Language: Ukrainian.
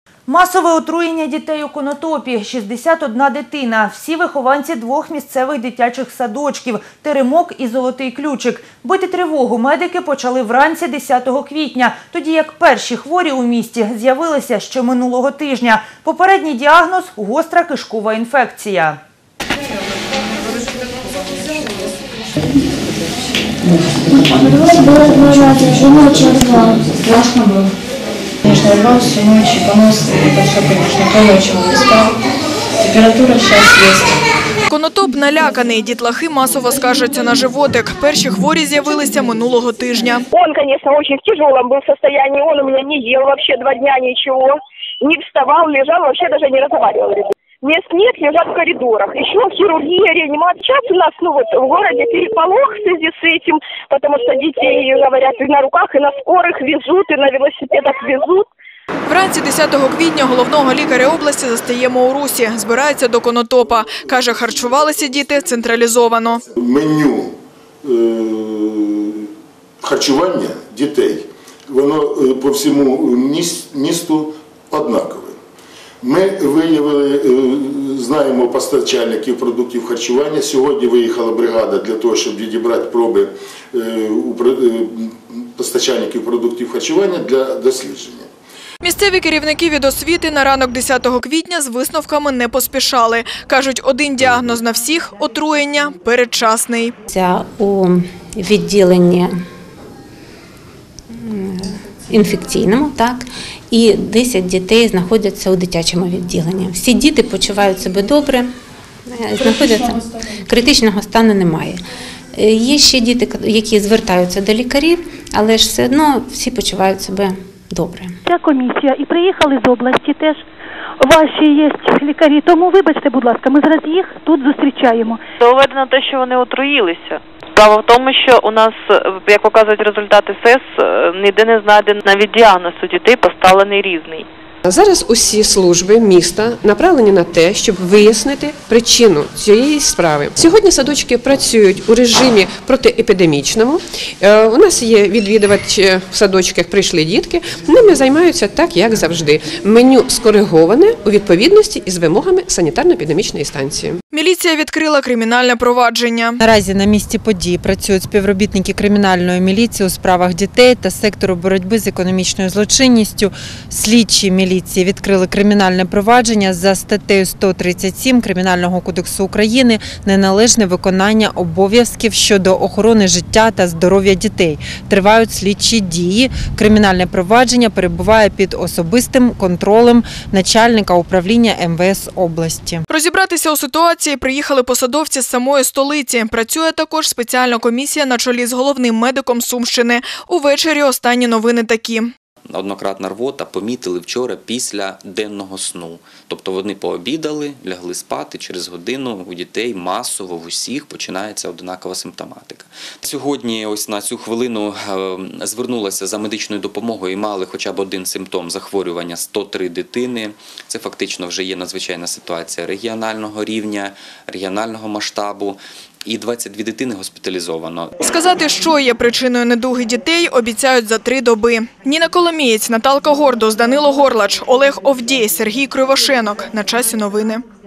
Масове отруєння дітей у Конотопі. 61 дитина. Всі вихованці 2 місцевих дитячих садочків – Теремок і Золотий Ключик. Бити тривогу медики почали вранці 10 квітня, тоді як перші хворі у місті з'явилися ще минулого тижня. Попередній діагноз – гостра кишкова інфекція. Страшно было. Конечно, рвался всю ночь, и понос, это все, конечно, полночи он не спал. Температура сейчас есть. Конотоп наляканий. Дітлахи масово скаржаться на животик. Перші хворі з'явилися минулого тижня. Он, конечно, очень в тяжелом был состоянии. Он у меня не ел вообще 2 дня ничего. Не вставал, лежал, вообще даже не разговаривал. Мест нет, лежат в коридорах. Еще хирургия, реанимация. Сейчас у нас в городе переполох в связи с этим, потому что детей, говорят, и на руках, и на скорых везут, и на велосипедах везут. Вранці 10 квітня головного лікаря області застаємо у Русі. Збирається до Конотопа. Каже, харчувалися діти централізовано. Меню харчування дітей, воно по всьому місту однакове. Ми виявили, знаємо постачальників продуктів харчування. Сьогодні виїхала бригада для того, щоб відібрати проби у постачальників продуктів харчування для дослідження. Місцеві керівники від освіти на ранок 10 квітня з висновками не поспішали. Кажуть, один діагноз на всіх – отруєння передчасний. У відділенні інфекційному, так, і 10 дітей знаходяться у дитячому відділенні. Всі діти почувають себе добре, критичного стану немає. Є ще діти, які звертаються до лікарів, але ж все одно всі почувають себе добре. Ця комісія і приїхали з області теж. Ваші є лікарі, тому вибачте, будь ласка, ми зараз їх тут зустрічаємо. Доведено те, що вони отруїлися. Справа в тому, що у нас, як показують результати СЕС, ніде не знайдено навіть діагноз у дітей поставлений різний. Зараз усі служби міста направлені на те, щоб вияснити причину цієї справи. Сьогодні садочки працюють у режимі протиепідемічному. У нас є відвідувачі в садочках, прийшли дітки. Ними займаються так, як завжди. Меню скориговане у відповідності із вимогами санітарно-епідемічної станції. Міліція відкрила кримінальне провадження. Наразі на місці події працюють співробітники кримінальної міліції у справах дітей та сектору боротьби з економічною злочинністю. Слідчі міліції відкрили кримінальне провадження за статтею 137 Кримінального кодексу України «Неналежне виконання обов'язків щодо охорони життя та здоров'я дітей». Тривають слідчі дії. Кримінальне провадження перебуває під особистим контролем начальника управління МВС області. Розібратися у ситуації приїхали посадовці з самої столиці. Працює також спеціальна комісія на чолі з головним медиком Сумщини. Увечері останні новини такі. Однократна рвота помітили вчора після денного сну. Тобто вони пообідали, лягли спати, через годину у дітей масово в усіх починається однакова симптоматика. Сьогодні ось на цю хвилину звернулася за медичною допомогою і мали хоча б один симптом захворювання 103 дитини. Це фактично вже є надзвичайна ситуація регіонального рівня, регіонального масштабу. І 22 дитини госпіталізовано. Сказати, що є причиною недуги дітей, обіцяють за 3 доби. Ніна Коломієць, Наталка Гордос, Данило Горлач, Олег Овдєй, Сергій Кривошенок. На часі новини.